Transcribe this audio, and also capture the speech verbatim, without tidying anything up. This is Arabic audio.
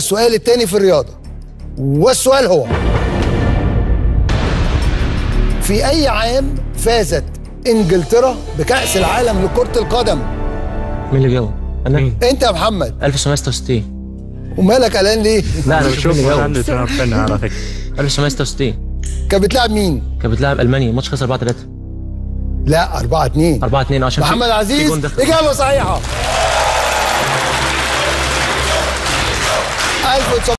السؤال الثاني في الرياضة، والسؤال هو: في أي عام فازت إنجلترا بكأس العالم لكرة القدم؟ مين اللي جاوب؟ أنا؟ أنت يا محمد. ألف وتسعمية وستة وستين. ومالك قلقان ليه؟ لا أنا بشوف مين اللي عندي جاوب. تنفني على فكرة. ألف وتسعمية وستة وستين. كانت بتلعب مين؟ كانت بتلعب ألمانيا، ماتش خسر أربعة ثلاثة. لا أربعة اتنين. أربعة اتنين عشان محمد عزيز إجابة صحيحة. ألف وتسعمية